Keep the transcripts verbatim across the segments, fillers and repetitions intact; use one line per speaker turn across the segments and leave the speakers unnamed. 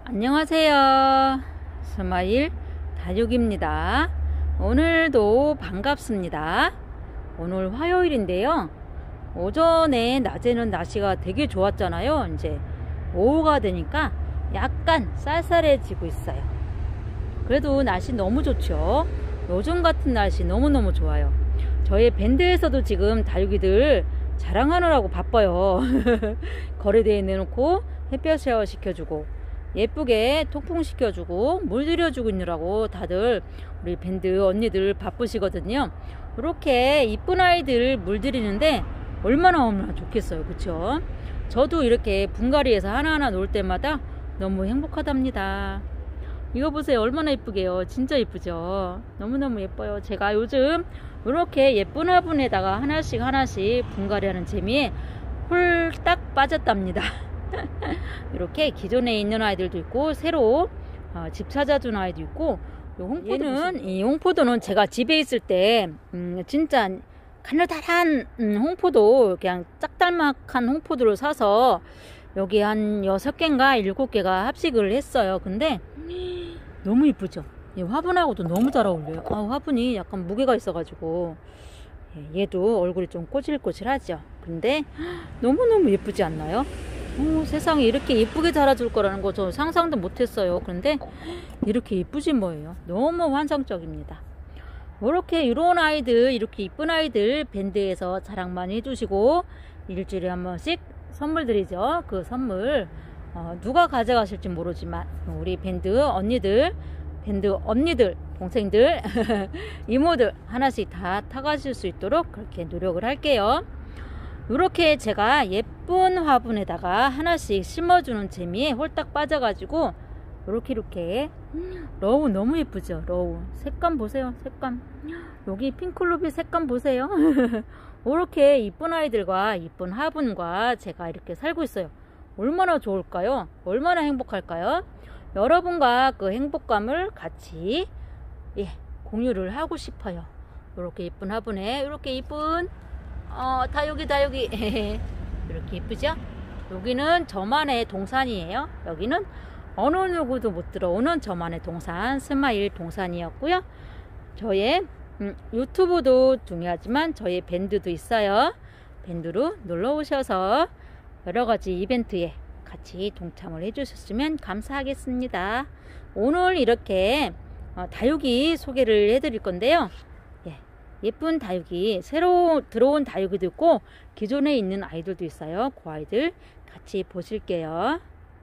안녕하세요. 스마일 다육입니다. 오늘도 반갑습니다. 오늘 화요일인데요. 오전에 낮에는 날씨가 되게 좋았잖아요. 이제 오후가 되니까 약간 쌀쌀해지고 있어요. 그래도 날씨 너무 좋죠. 요즘 같은 날씨 너무너무 좋아요. 저희 밴드에서도 지금 다육이들 자랑하느라고 바빠요. 거리대에 내놓고 햇볕 쉐어 시켜주고 예쁘게 통풍 시켜주고 물들여주고 있느라고 다들 우리 밴드 언니들 바쁘시거든요. 이렇게 이쁜 아이들 물들이는데 얼마나 얼마나 좋겠어요. 그쵸? 저도 이렇게 분갈이에서 하나하나 놓을 때마다 너무 행복하답니다. 이거 보세요. 얼마나 예쁘게요. 진짜 예쁘죠? 너무너무 예뻐요. 제가 요즘 이렇게 예쁜 화분에다가 하나씩 하나씩 분갈이 하는 재미에 홀딱 빠졌답니다. 이렇게 기존에 있는 아이들도 있고 새로 어, 집 찾아준 아이도 있고 요 홍포도 얘는 이 홍포도는 제가 집에 있을 때 음, 진짜 가느다란 음, 홍포도 그냥 짝달막한 홍포도를 사서 여기 한 여섯 개인가 일곱 개가 합식을 했어요. 근데 너무 이쁘죠? 이 화분하고도 너무 잘 어울려요. 아, 화분이 약간 무게가 있어 가지고 얘도 얼굴이 좀 꼬질꼬질하죠. 근데 너무너무 예쁘지 않나요? 오, 세상에 이렇게 예쁘게 자라줄 거라는 거 저 상상도 못했어요. 그런데 이렇게 예쁘지 뭐예요. 너무 환상적입니다. 이렇게 이런 아이들, 이렇게 이쁜 아이들 밴드에서 자랑 많이 해주시고 일주일에 한 번씩 선물 드리죠. 그 선물 어, 누가 가져가실지 모르지만 우리 밴드 언니들, 밴드 언니들, 동생들, 이모들 하나씩 다 타가실 수 있도록 그렇게 노력을 할게요. 이렇게 제가 예쁜 화분에다가 하나씩 심어주는 재미에 홀딱 빠져가지고 이렇게 이렇게 러우 너무 예쁘죠. 러우 색감 보세요. 색감 여기 핑클루비 색감 보세요. 이렇게 이쁜 아이들과 이쁜 화분과 제가 이렇게 살고 있어요. 얼마나 좋을까요? 얼마나 행복할까요? 여러분과 그 행복감을 같이 예, 공유를 하고 싶어요. 이렇게 이쁜 화분에 이렇게 이쁜 어, 다육이 다육이 이렇게 예쁘죠? 여기는 저만의 동산이에요. 여기는 어느 누구도 못 들어오는 저만의 동산, 스마일 동산이었고요. 저의 음, 유튜브도 중요하지만 저의 밴드도 있어요. 밴드로 놀러 오셔서 여러가지 이벤트에 같이 동참을 해주셨으면 감사하겠습니다. 오늘 이렇게 어, 다육이 소개를 해드릴 건데요. 예쁜 다육이, 새로 들어온 다육이도 있고 기존에 있는 아이들도 있어요. 그 아이들 같이 보실게요.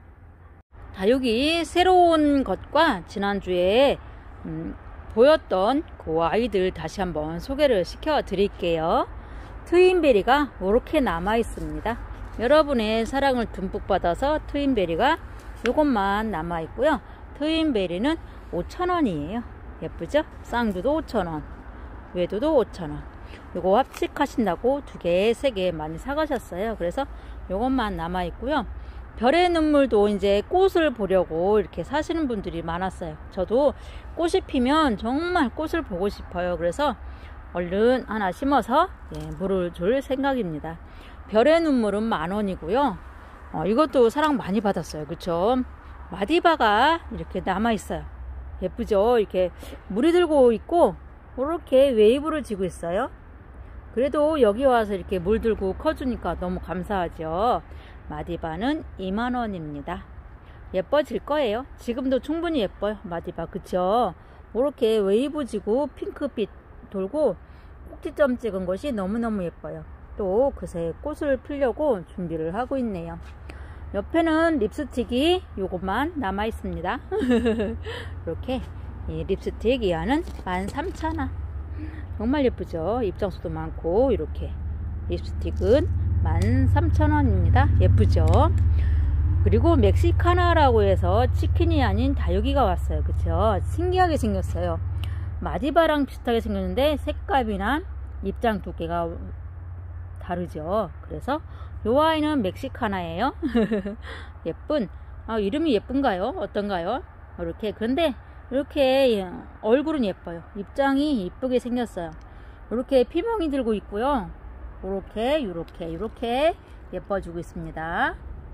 다육이 새로운 것과 지난주에 음, 보였던 그 아이들 다시 한번 소개를 시켜 드릴게요. 트윈베리가 이렇게 남아 있습니다. 여러분의 사랑을 듬뿍 받아서 트윈베리가 이것만 남아 있고요. 트윈베리는 오천 원이에요. 예쁘죠? 쌍두도 오천 원. 외도도 오천 원. 요거 합식하신다고 두 개, 세 개 많이 사가셨어요. 그래서 요것만 남아 있고요. 별의 눈물도 이제 꽃을 보려고 이렇게 사시는 분들이 많았어요. 저도 꽃이 피면 정말 꽃을 보고 싶어요. 그래서 얼른 하나 심어서 예, 물을 줄 생각입니다. 별의 눈물은 만 원이고요. 어, 이것도 사랑 많이 받았어요. 그쵸? 마디바가 이렇게 남아 있어요. 예쁘죠? 이렇게 물이 들고 있고 이렇게 웨이브를 지고 있어요. 그래도 여기 와서 이렇게 물 들고 커주니까 너무 감사하죠. 마디바는 이만 원입니다. 예뻐질 거예요. 지금도 충분히 예뻐요. 마디바 그쵸? 이렇게 웨이브 지고 핑크빛 돌고 꼭지점 찍은 것이 너무너무 예뻐요. 또 그새 꽃을 피려고 준비를 하고 있네요. 옆에는 립스틱이 요것만 남아 있습니다. 이렇게 이 립스틱 이 안은 만 삼천 원. 정말 예쁘죠? 입장수도 많고 이렇게 립스틱은 만 삼천 원입니다. 예쁘죠? 그리고 멕시카나라고 해서 치킨이 아닌 다육이가 왔어요. 그쵸? 신기하게 생겼어요. 마디바랑 비슷하게 생겼는데 색감이나 입장 두께가 다르죠. 그래서 요 아이는 멕시카나예요. 예쁜 아, 이름이 예쁜가요? 어떤가요? 이렇게 그런데 이렇게 얼굴은 예뻐요. 입장이 이쁘게 생겼어요. 이렇게 피멍이 들고 있고요. 이렇게 이렇게 이렇게 예뻐지고 있습니다.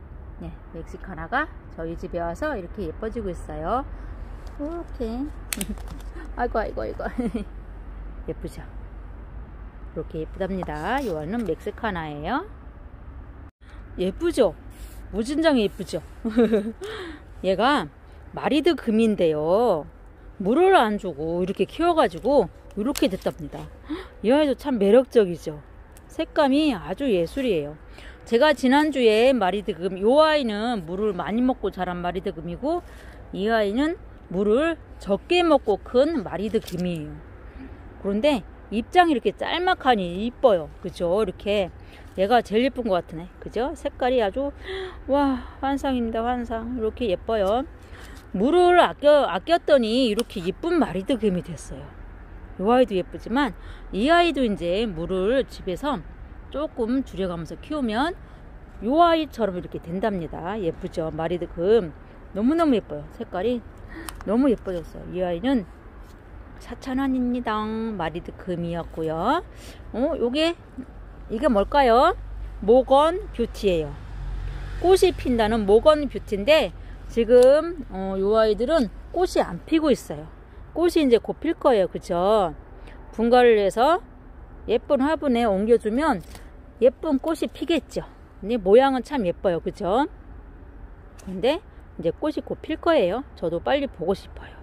예, 멕시카나가 저희 집에 와서 이렇게 예뻐지고 있어요. 이렇게. 아이고 아이고 아이고. 예쁘죠? 이렇게 예쁘답니다. 요거는 멕시카나예요. 예쁘죠? 무진장에 예쁘죠? 얘가 마리드 금인데요. 물을 안 주고 이렇게 키워가지고 이렇게 됐답니다. 이 아이도 참 매력적이죠? 색감이 아주 예술이에요. 제가 지난주에 마리드 금, 이 아이는 물을 많이 먹고 자란 마리드 금이고, 이 아이는 물을 적게 먹고 큰 마리드 금이에요. 그런데 입장이 이렇게 짤막하니 이뻐요. 그죠? 이렇게 얘가 제일 예쁜 것 같으네. 그죠? 색깔이 아주 와 환상입니다. 환상. 이렇게 예뻐요. 물을 아껴, 아꼈더니 이렇게 예쁜 마리드 금이 됐어요. 이 아이도 예쁘지만 이 아이도 이제 물을 집에서 조금 줄여가면서 키우면 이 아이처럼 이렇게 된답니다. 예쁘죠? 마리드 금 너무너무 예뻐요. 색깔이 너무 예뻐졌어요. 이 아이는 사천 원입니다. 마리드 금이었고요. 어, 요게 이게 뭘까요? 모건 뷰티예요. 꽃이 핀다는 모건 뷰티인데 지금 어, 요 아이들은 꽃이 안 피고 있어요. 꽃이 이제 곧 필 거예요. 그죠? 분갈이를 해서 예쁜 화분에 옮겨주면 예쁜 꽃이 피겠죠. 근데 모양은 참 예뻐요. 그죠? 근데 이제 꽃이 곧 필 거예요. 저도 빨리 보고 싶어요.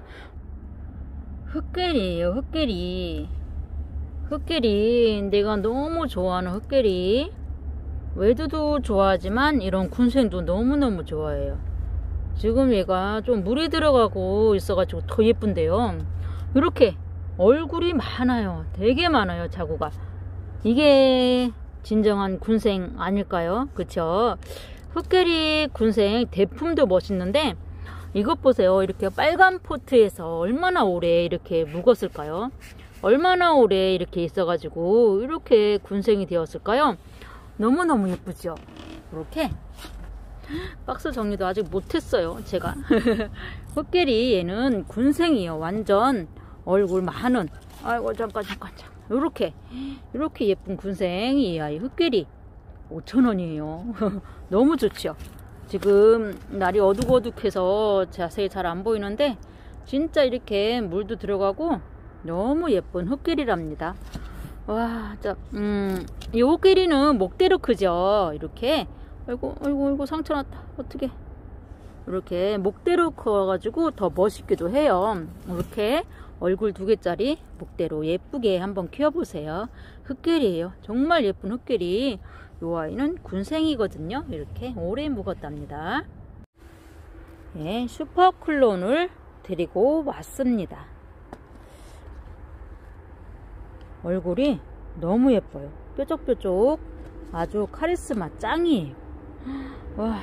흑계리예요. 흑계리. 흑계리. 내가 너무 좋아하는 흑계리. 외두도 좋아하지만 이런 군생도 너무너무 좋아해요. 지금 얘가 좀 물이 들어가고 있어가지고 더 예쁜데요. 이렇게 얼굴이 많아요. 되게 많아요. 자구가. 이게 진정한 군생 아닐까요? 그쵸? 흑계리 군생 대품도 멋있는데 이것 보세요. 이렇게 빨간 포트에서 얼마나 오래 이렇게 묵었을까요? 얼마나 오래 이렇게 있어가지고 이렇게 군생이 되었을까요? 너무너무 예쁘죠? 이렇게 박스 정리도 아직 못했어요. 제가. 흑계리 얘는 군생이에요. 완전 얼굴 많은. 아이고 잠깐 잠깐 잠깐. 이렇게 이렇게 예쁜 군생 이 아이 흑계리 오천 원이에요. 너무 좋죠? 지금 날이 어둑어둑해서 자세히 잘 안 보이는데 진짜 이렇게 물도 들어가고 너무 예쁜 흑계리랍니다. 와, 자, 음, 이 흑계리는 목대로 크죠? 이렇게. 아이고, 아이고, 아이고, 상처 났다. 어떡해. 이렇게 목대로 커가지고 더 멋있기도 해요. 이렇게 얼굴 두 개짜리 목대로 예쁘게 한번 키워보세요. 흑계리예요. 정말 예쁜 흑계리. 이 아이는 군생이거든요. 이렇게 오래 묵었답니다. 예, 슈퍼클론을 데리고 왔습니다. 얼굴이 너무 예뻐요. 뾰족뾰족 아주 카리스마 짱이에요. 와,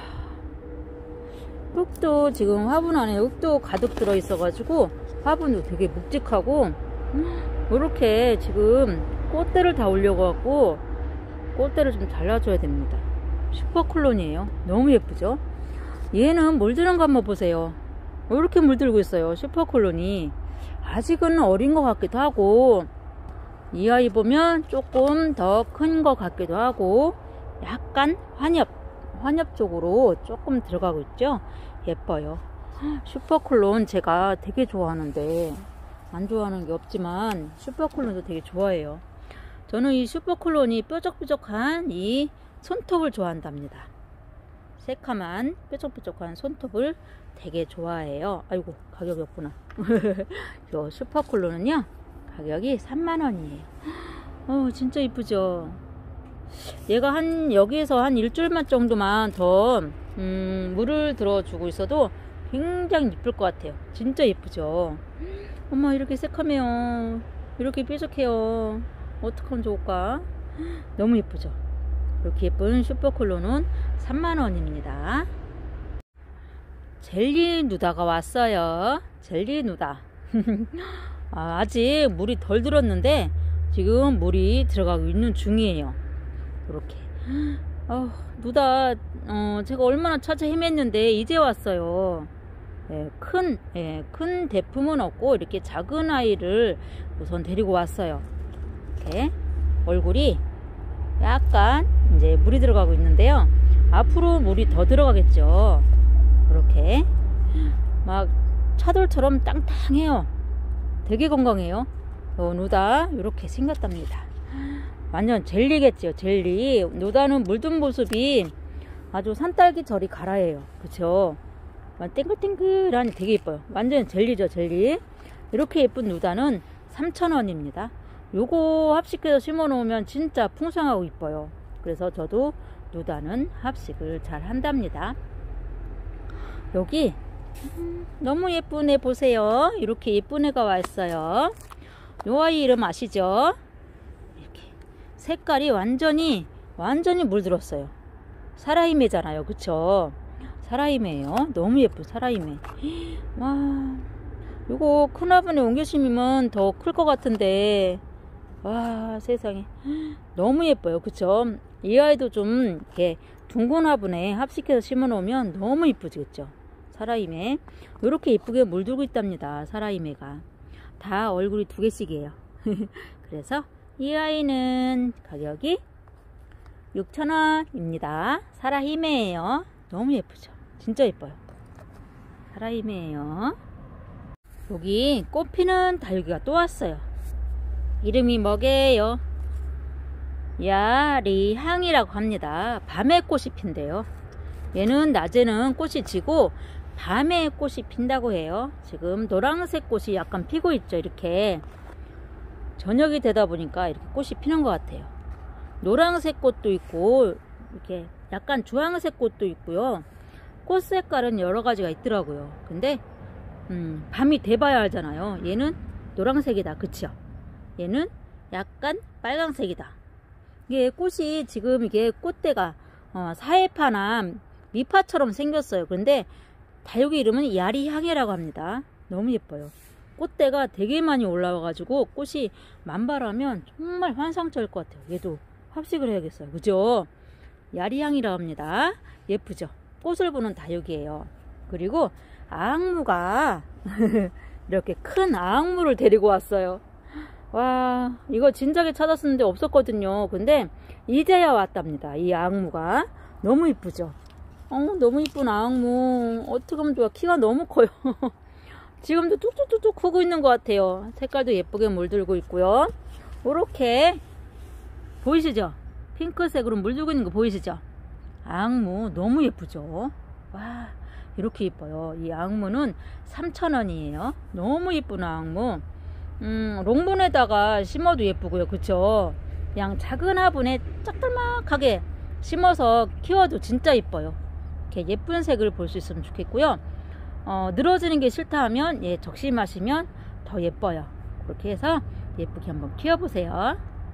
흙도 지금 화분 안에 흙도 가득 들어 있어 가지고 화분도 되게 묵직하고 이렇게 지금 꽃대를 다 올려갖고 꽃대를 좀 잘라줘야 됩니다. 슈퍼클론이에요. 너무 예쁘죠? 얘는 물드는 거 한번 보세요. 이렇게 물들고 있어요. 슈퍼클론이 아직은 어린 것 같기도 하고 이 아이 보면 조금 더 큰 것 같기도 하고 약간 환엽 환엽 쪽으로 조금 들어가고 있죠. 예뻐요. 슈퍼클론 제가 되게 좋아하는데 안 좋아하는 게 없지만 슈퍼클론도 되게 좋아해요. 저는 이 슈퍼클론이 뾰족뾰족한 이 손톱을 좋아한답니다. 새카만 뾰족뾰족한 손톱을 되게 좋아해요. 아이고 가격이 없구나. 이 슈퍼클론은요 가격이 삼만 원이에요. 어 진짜 이쁘죠? 얘가 한 여기에서 한 일주일만 정도만 더 음, 물을 들어주고 있어도 굉장히 이쁠 것 같아요. 진짜 예쁘죠? 엄마 이렇게 새카매요. 이렇게 뾰족해요. 어떡하면 좋을까? 너무 예쁘죠? 이렇게 예쁜 슈퍼클론은 삼만 원입니다. 젤리 누다가 왔어요. 젤리 누다. 아, 아직 물이 덜 들었는데 지금 물이 들어가고 있는 중이에요. 이렇게. 어, 누다 어, 제가 얼마나 찾아 헤맸는데 이제 왔어요. 예, 큰, 예, 큰 대품은 없고 이렇게 작은 아이를 우선 데리고 왔어요. 이렇게 얼굴이 약간 이제 물이 들어가고 있는데요. 앞으로 물이 더 들어가겠죠. 이렇게 막 차돌처럼 땅땅해요. 되게 건강해요. 어, 누다 이렇게 생겼답니다. 완전 젤리겠죠. 젤리. 누다는 물든 모습이 아주 산딸기처리 가라예요. 그쵸? 땡글땡글하니 되게 예뻐요. 완전 젤리죠. 젤리. 이렇게 예쁜 누다는 삼천 원입니다. 요거 합식해서 심어 놓으면 진짜 풍성하고 이뻐요. 그래서 저도 누다는 합식을 잘 한답니다. 여기 음, 너무 예쁜 애 보세요. 이렇게 예쁜 애가 와 있어요. 요 아이 이름 아시죠? 이렇게 색깔이 완전히 완전히 물들었어요. 사라이메잖아요. 그쵸? 사라이메예요. 너무 예쁜 사라이메. 와, 요거 큰 화분에 옮겨 심으면 더 클 것 같은데, 와, 세상에 너무 예뻐요. 그쵸? 이 아이도 좀 이렇게 둥근 화분에 합식해서 심어 놓으면 너무 이쁘지. 그쵸? 사라이메 이렇게 이쁘게 물들고 있답니다. 사라이메가 다 얼굴이 두 개씩이에요. 그래서 이 아이는 가격이 육천 원입니다. 사라히메예요. 너무 예쁘죠? 진짜 예뻐요. 사라히메예요. 여기 꽃피는 다육이가 또 왔어요. 이름이 뭐게요? 야리향이라고 합니다. 밤에 꽃이 핀대요. 얘는 낮에는 꽃이 지고 밤에 꽃이 핀다고 해요. 지금 노란색 꽃이 약간 피고 있죠. 이렇게 저녁이 되다 보니까 이렇게 꽃이 피는 것 같아요. 노란색 꽃도 있고 이렇게 약간 주황색 꽃도 있고요. 꽃 색깔은 여러 가지가 있더라고요. 근데 음, 밤이 돼봐야 알잖아요. 얘는 노란색이다. 그쵸? 얘는 약간 빨강색이다. 이게 꽃이 지금 이게 꽃대가 어, 사해파나 미파처럼 생겼어요. 그런데 다육이 이름은 야리향이라고 합니다. 너무 예뻐요. 꽃대가 되게 많이 올라와 가지고 꽃이 만발하면 정말 환상적일 것 같아요. 얘도 합식을 해야겠어요. 그죠? 야리향이라고 합니다. 예쁘죠? 꽃을 보는 다육이에요. 그리고 아악무가 이렇게 큰 아악무를 데리고 왔어요. 와, 이거 진작에 찾았었는데 없었거든요. 근데 이제야 왔답니다. 이 아악무가 너무 이쁘죠? 어, 너무 이쁜 아악무. 어떻게 하면 좋아. 키가 너무 커요. 지금도 뚝뚝뚝뚝 크고 있는 것 같아요. 색깔도 예쁘게 물들고 있고요. 이렇게 보이시죠? 핑크색으로 물들고 있는 거 보이시죠? 아악무 너무 예쁘죠? 와, 이렇게 예뻐요. 이 아악무는 삼천 원이에요. 너무 예쁜 아악무. 음, 롱본에다가 심어도 예쁘고요. 그쵸? 그냥 작은 화분에 짝달막하게 심어서 키워도 진짜 예뻐요. 이렇게 예쁜 색을 볼 수 있으면 좋겠고요. 어, 늘어지는 게 싫다 하면 예, 적심하시면 더 예뻐요. 그렇게 해서 예쁘게 한번 키워보세요.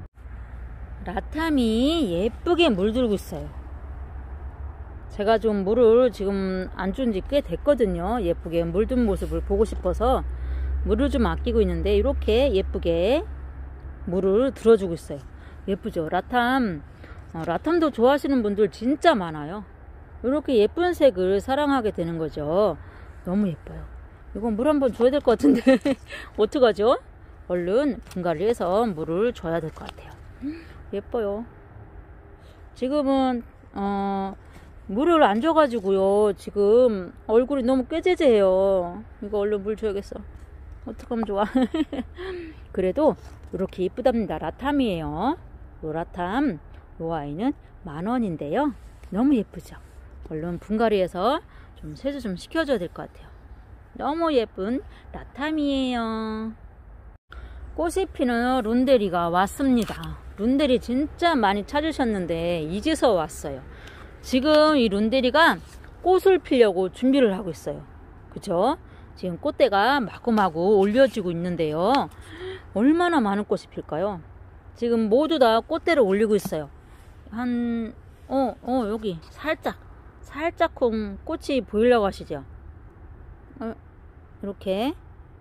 라탐이 예쁘게 물들고 있어요. 제가 좀 물을 지금 안 준 지 꽤 됐거든요. 예쁘게 물든 모습을 보고 싶어서 물을 좀 아끼고 있는데 이렇게 예쁘게 물을 들어주고 있어요. 예쁘죠? 라탐. 어, 라탐도 좋아하시는 분들 진짜 많아요. 이렇게 예쁜 색을 사랑하게 되는 거죠. 너무 예뻐요. 이건 물 한번 줘야 될 것 같은데 어떡하죠? 얼른 분갈이 해서 물을 줘야 될 것 같아요. 예뻐요. 지금은 어, 물을 안 줘가지고요. 지금 얼굴이 너무 꾀재재해요. 이거 얼른 물 줘야겠어. 어떡하면 좋아. 그래도 이렇게 예쁘답니다. 라탐이에요. 요 라탐, 요 아이는 만 원인데요. 너무 예쁘죠? 얼른 분갈이해서 좀 세수 좀 시켜줘야 될 것 같아요. 너무 예쁜 라탐이에요. 꽃이 피는 룬데리가 왔습니다. 룬데리 진짜 많이 찾으셨는데 이제서 왔어요. 지금 이 룬데리가 꽃을 피려고 준비를 하고 있어요. 그쵸? 지금 꽃대가 마구마구 올려지고 있는데요. 얼마나 많은 꽃이 필까요? 지금 모두 다 꽃대를 올리고 있어요. 한, 어, 어, 여기 살짝, 살짝쿵 꽃이 보이려고 하시죠? 어, 이렇게.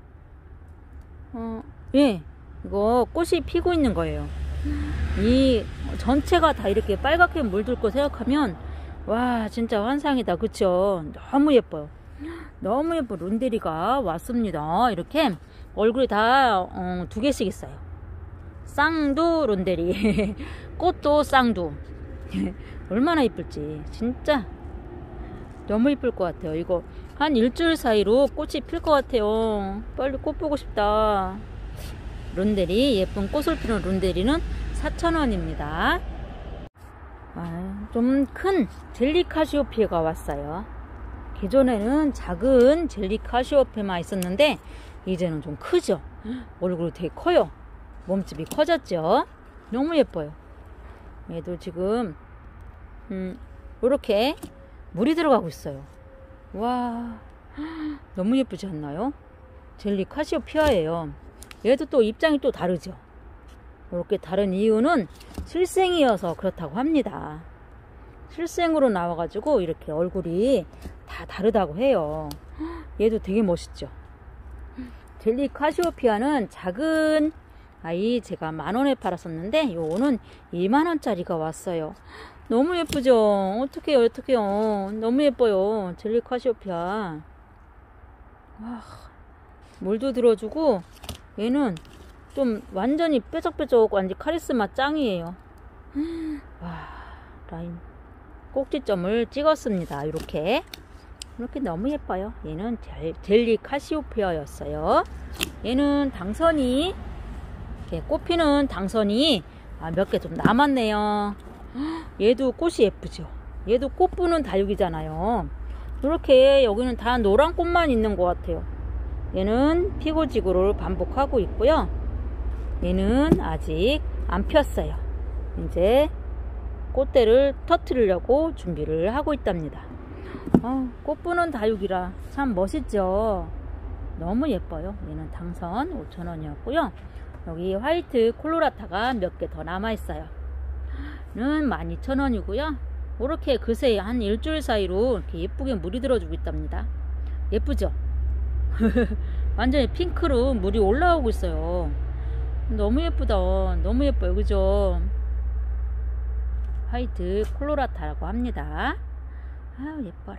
어, 예, 이거 꽃이 피고 있는 거예요. 이 전체가 다 이렇게 빨갛게 물들 거 생각하면, 와, 진짜 환상이다. 그쵸? 너무 예뻐요. 너무 예쁜 룬데리가 왔습니다. 이렇게 얼굴이 다 어, 두 개씩 있어요. 쌍두 룬데리. 꽃도 쌍두. 얼마나 이쁠지 진짜 너무 이쁠 것 같아요. 이거 한 일주일 사이로 꽃이 필 것 같아요. 빨리 꽃 보고 싶다. 룬데리, 예쁜 꽃을 피는 룬데리는 사천 원입니다. 아, 좀 큰 젤리 카시오페가 왔어요. 기존에는 작은 젤리 카시오페만 있었는데 이제는 좀 크죠. 얼굴이 되게 커요. 몸집이 커졌죠. 너무 예뻐요. 얘도 지금 음, 이렇게 물이 들어가고 있어요. 와, 너무 예쁘지 않나요? 젤리 카시오피아예요. 얘도 또 입장이 또 다르죠. 이렇게 다른 이유는 실생이어서 그렇다고 합니다. 실생으로 나와가지고 이렇게 얼굴이 다 다르다고 해요. 얘도 되게 멋있죠. 젤리 카시오피아는 작은 아이 제가 만원에 팔았었는데 요거는 이만원짜리가 왔어요. 너무 예쁘죠? 어떡해요 어떡해요. 너무 예뻐요. 젤리 카시오피아. 와, 물도 들어주고 얘는 좀 완전히 뾰족뾰족 완전 카리스마 짱이에요. 와, 라인 꼭지점을 찍었습니다. 이렇게 이렇게 너무 예뻐요. 얘는 젤리 카시오페아였어요. 얘는 당선이 이렇게 꽃피는 당선이 아, 몇 개 좀 남았네요. 얘도 꽃이 예쁘죠. 얘도 꽃 부는 다육이잖아요. 이렇게 여기는 다 노란 꽃만 있는 것 같아요. 얘는 피고 지구를 반복하고 있고요. 얘는 아직 안 폈어요. 이제 꽃대를 터트리려고 준비를 하고 있답니다. 어, 꽃 부는 다육이라 참 멋있죠. 너무 예뻐요. 얘는 당선 오천 원이었고요. 여기 화이트 콜로라타가 몇 개 더 남아 있어요. 는 만 이천 원이고요. 이렇게 그새 한 일주일 사이로 이렇게 예쁘게 물이 들어주고 있답니다. 예쁘죠? 완전히 핑크로 물이 올라오고 있어요. 너무 예쁘다. 너무 예뻐요. 그죠? 화이트 콜로라타라고 합니다. 아유 예뻐라.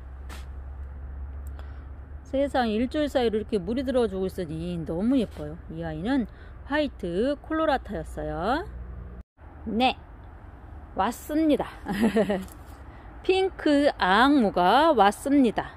세상 일주일 사이로 이렇게 물이 들어주고 있으니 너무 예뻐요. 이 아이는 화이트 콜로라타였어요. 네, 왔습니다. 핑크 앙무가 왔습니다.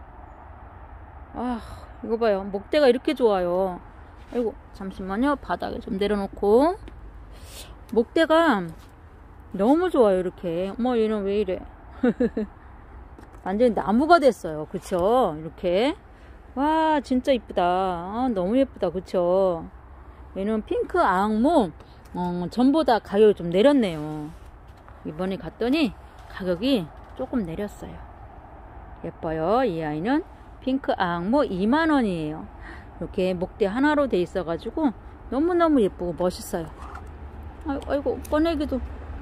아, 이거 봐요. 목대가 이렇게 좋아요. 아이고 잠시만요. 바닥에 좀 내려놓고. 목대가 너무 좋아요. 이렇게. 어머 얘는 왜 이래. 완전히 나무가 됐어요. 그쵸? 이렇게. 와 진짜 이쁘다. 아, 너무 예쁘다. 그쵸? 얘는 핑크 앙무 어, 전보다 가격이 좀 내렸네요. 이번에 갔더니 가격이 조금 내렸어요. 예뻐요. 이 아이는 핑크 앙무 이만 원이에요. 이렇게 목대 하나로 돼 있어 가지고 너무너무 예쁘고 멋있어요. 아이고, 아이고 꺼내기도.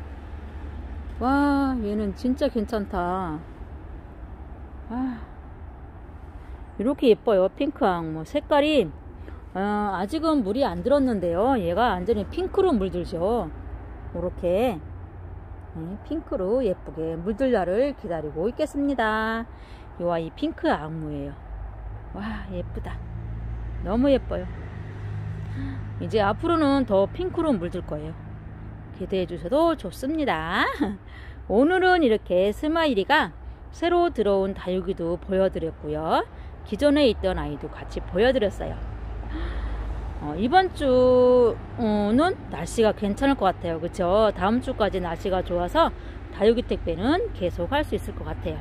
와 얘는 진짜 괜찮다. 아, 이렇게 예뻐요. 핑크 앙무 색깔이 어, 아직은 물이 안 들었는데요. 얘가 완전히 핑크로 물들죠. 이렇게 네, 핑크로 예쁘게 물들 날을 기다리고 있겠습니다. 이 아이 핑크 앙무예요. 와 예쁘다. 너무 예뻐요. 이제 앞으로는 더 핑크로 물들 거예요. 기대해 주셔도 좋습니다. 오늘은 이렇게 스마일이가 새로 들어온 다육이도 보여드렸고요. 기존에 있던 아이도 같이 보여드렸어요. 어, 이번 주는 날씨가 괜찮을 것 같아요. 그쵸? 다음 주까지 날씨가 좋아서 다육이 택배는 계속 할 수 있을 것 같아요.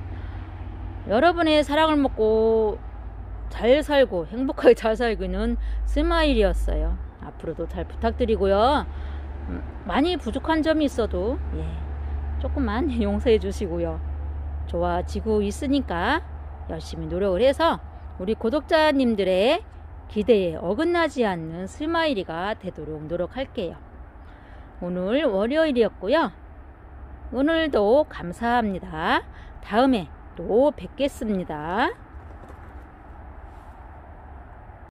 여러분의 사랑을 먹고 잘 살고 행복하게 잘 살고 있는 스마일이었어요. 앞으로도 잘 부탁드리고요. 음, 많이 부족한 점이 있어도 예, 조금만 용서해 주시고요. 좋아지고 있으니까 열심히 노력을 해서 우리 구독자님들의 기대에 어긋나지 않는 스마일이가 되도록 노력할게요. 오늘 월요일이었고요. 오늘도 감사합니다. 다음에 또 뵙겠습니다.